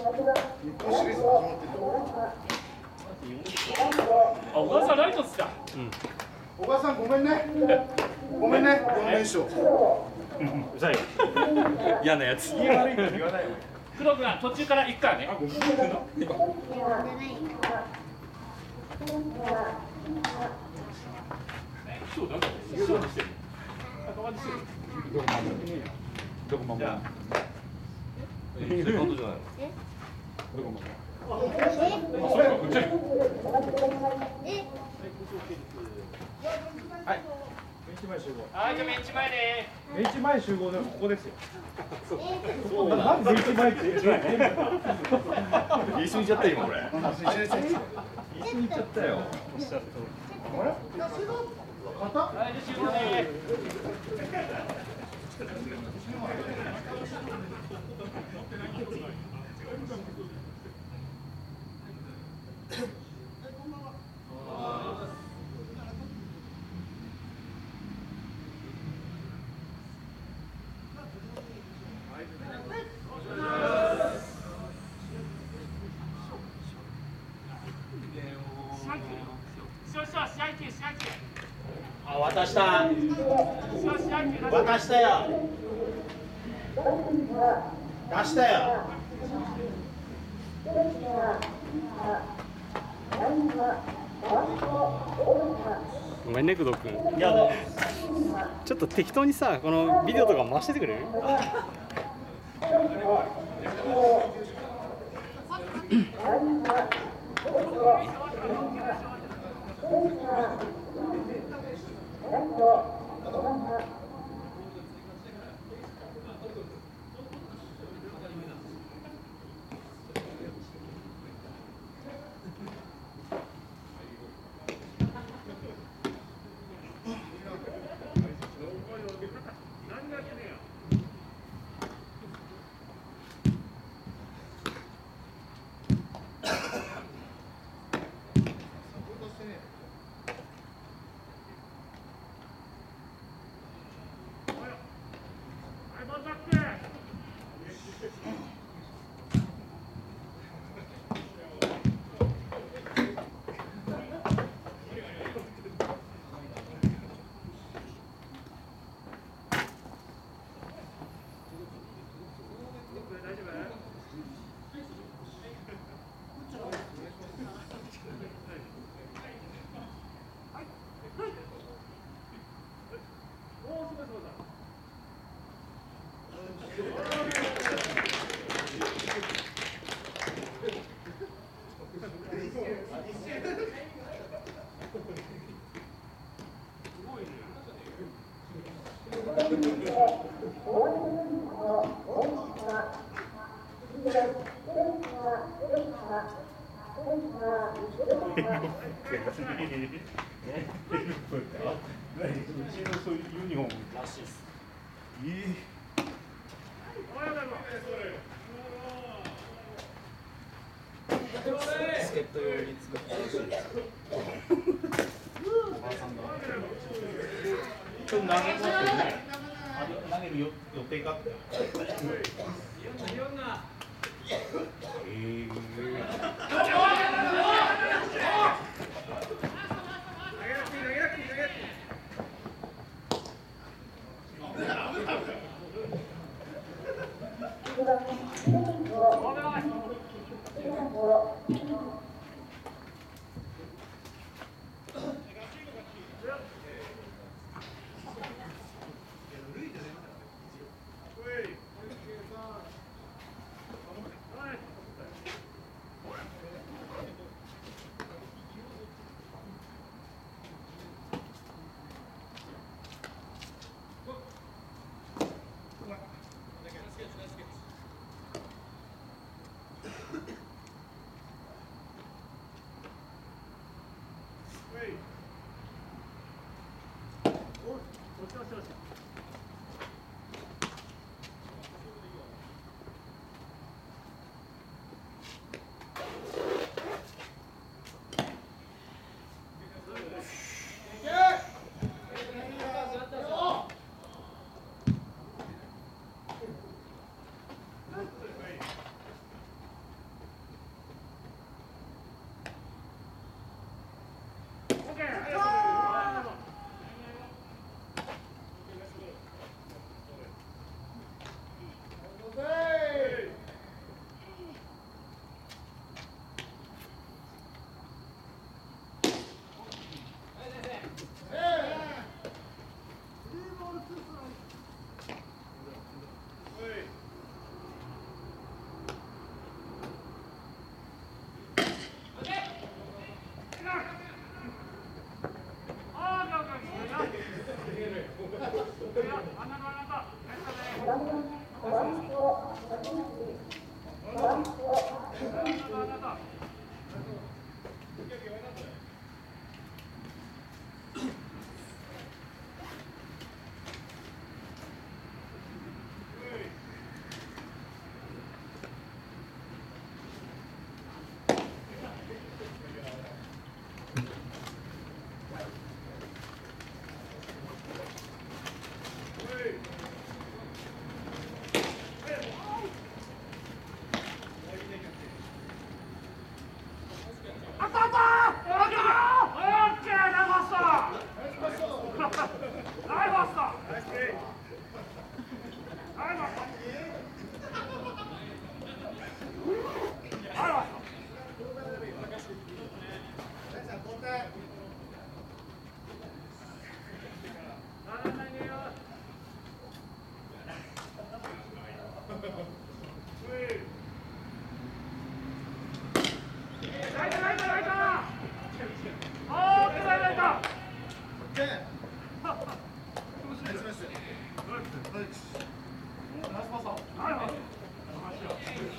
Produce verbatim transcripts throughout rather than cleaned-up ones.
本シリーズ始まってる。 あ、小川さんライトっすか。 うん。 小川さんごめんね。ごめんね。よん連勝。 うざいよ。嫌なやつ。 言わないよ。黒くん途中から行くからね。そうなんかそうしてる。 どこまで。どこまで。 セカンドじゃないの。 どこまで。 はい。ベンチ前集合。 はい、じゃあベンチ前で。 ベンチ前集合でここですよ。そうなんでベンチ前って言っちゃう言い過ぎちゃった今これ。 一緒に言い過ぎちゃったよ。 あれ？肩？ はい、じゃあ集合で。 あ、渡した。渡したよ。出したよ。 ごめんね工藤君。 いやね。 ちょっと適当にさこのビデオとか回しててくれる？ 助っ人用に作ってほしいです。ちょっと投げますよね。投げるよ予定かって。え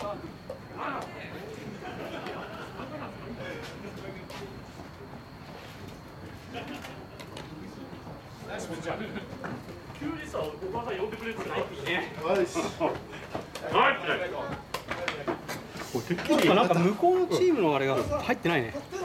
急にさ、お母さん呼んでくれるってないっていいね。 なんか向こうのチームのあれが入ってないね。